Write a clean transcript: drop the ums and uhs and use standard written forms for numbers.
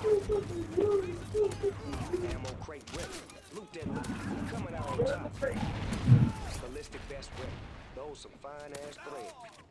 Ammo crate ready. Loot that loot. Coming out on top. Ballistic vest ready. Those some fine ass thread.